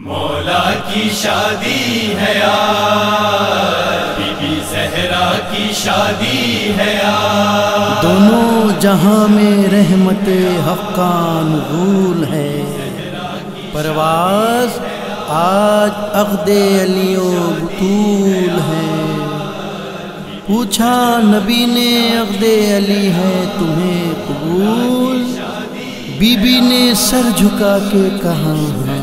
مولا کی شادی ہے یار، بی بی زہرا کی شادی ہے یار، دونوں جہاں میں رحمت حق کا نزول ہے۔ پرواز آج عقد علی و بطول ہے۔ پوچھا نبی نے عقد علی ہے تمہیں قبول؟ بی بی نے سر جھکا کے کہا ہاں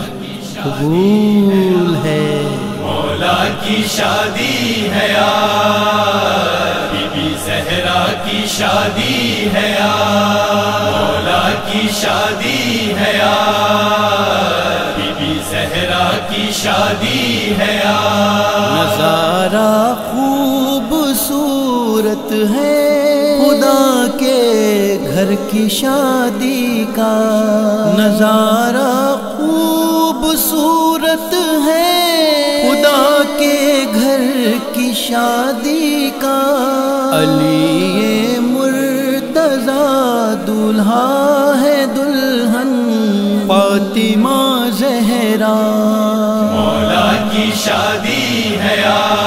قبول ہے۔ مولا کی شادی ہے یار، بی بی زہرا کی شادی ہے یار، مولا کی شادی ہے یار، بی بی زہرا کی شادی ہے یار، نظارہ خوبصورت ہے خدا کے گھر کی شادی کا، نظارہ خوبصورت ہے خدا کے گھر کی شادی کا، علی مرتضیٰ دولہا ہے دلہن فاطمہ زہرا، مولا کی شادی ہے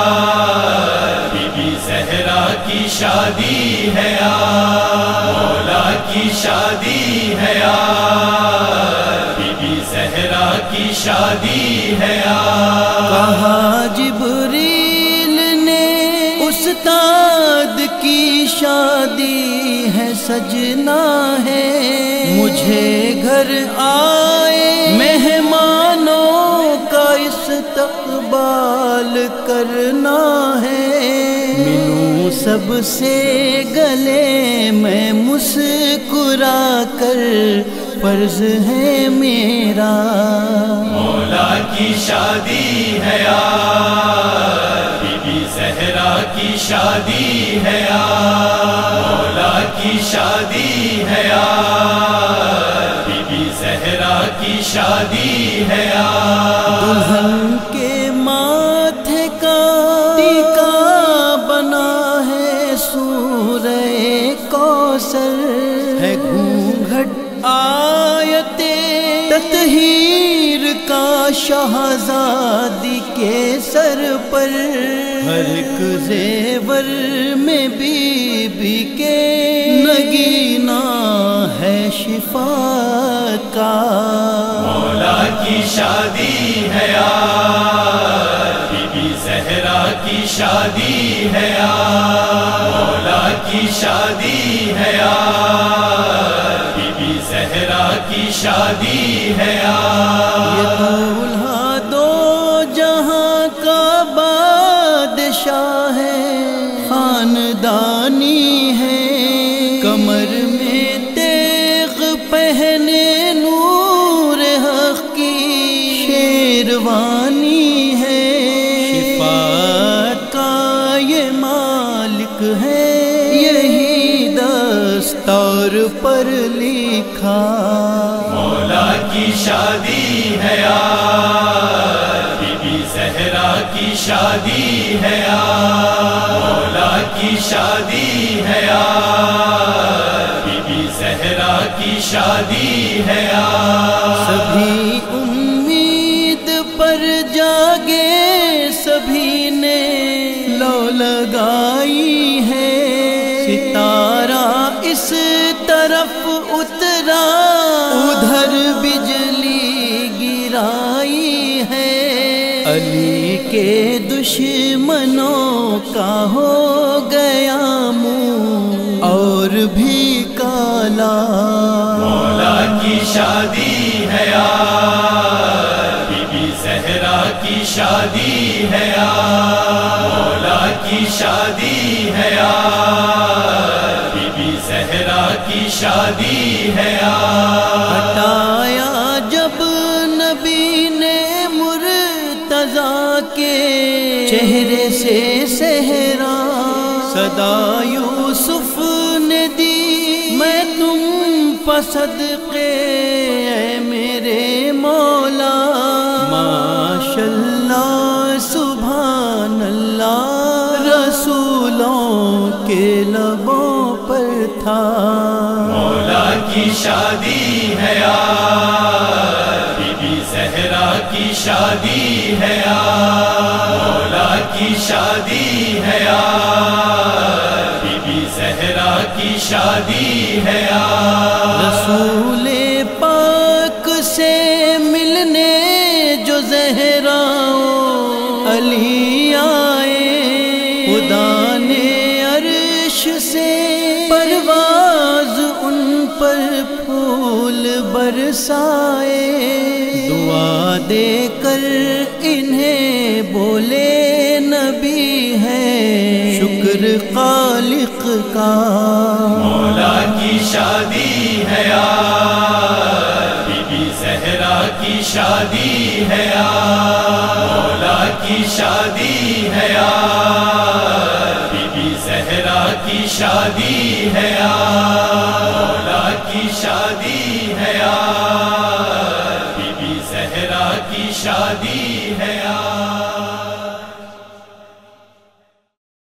یار، بی بی زہرا کی شادی ہے یار، مولا کی شادی ہے یار، بی بی زہرا کی شادی ہے یار، کہا جبریل نے استاد کی شادی ہے سجنا ہے، مجھے گھر آئے مہمانوں کا استقبال کرنا ہے، ملوں سب سے گلے میں مسکرا کر فرض ہے میرا، مولا کی شادی ہے یار، بی بی زہرا کی شادی ہے یار، مولا کی شادی ہے یار، بی بی زہرا کی شادی ہے یار، دلہن کے ماتھے کا ٹیکا بنا ہے سورہ کوثر، ہے گھونگھٹ آیت تطہیر کا شہزادی کے سر پر، ہر ایک زیور میں بی بی کے نگینا ہے شفا کا، مولا کی شادی ہے یار، بی بی زہرا کی شادی ہے یار، مولا کی شادی ہے یار، بی بی زہرا کی شادی ہے یار، یہ دولہا دو جہاں کا بادشاہ ہے، خاندانی ہے، کمر میں تیغ پہنے نور حق کی شیروانی ہے، شفاعت کا یہ مالک ہے، یہی دستور پر لکھا، مولا کی شادی ہے یار، بی بی زہرا کی شادی ہے یار، مولا کی شادی ہے یار، بی بی زہرا کی شادی ہے یار، سبھی امید پر جاگے، سبھی نے لو لگائی ہے، ستارہ اس طرف اترا ادھر بجلی گرائی ہے، علی کے دشمنوں کا ہو گیا منہ اور بھی کالا، مولا کی شادی ہے یار، بی بی زہرا کی شادی ہے یار، مولا کی شادی ہے یار، بی بی زہرا کی شادی ہے یار، ہٹایا جب نبی نے مرتضیٰ کے چہرے سے صحرا، صدا یوسف نے دی میں تم پصدقے اے میرے مولا، ماشاءاللہ سبحان اللہ رسولوں کے لبوں پر تھا، مولا کی شادی ہے یار، بی بی زہرا کی شادی ہے یار، مولا کی شادی ہے یار، بی بی زہرا کی شادی ہے یار۔ رسول پاک سے ملنے جو زہرا علی آئے، خدا نے عرش سے پرواز ان پر پھول برسائے، دعا دے کر انہیں بولے نبی ہے شکر خالق کا، مولا کی شادی ہے یار، بی بی زہرا کی شادی ہے یار، مولا کی شادی ہے یار، بی بی زہرا کی شادی ہے یار، مولا کی شادی ہے یار، بی بی زہرا کی شادی ہے یار۔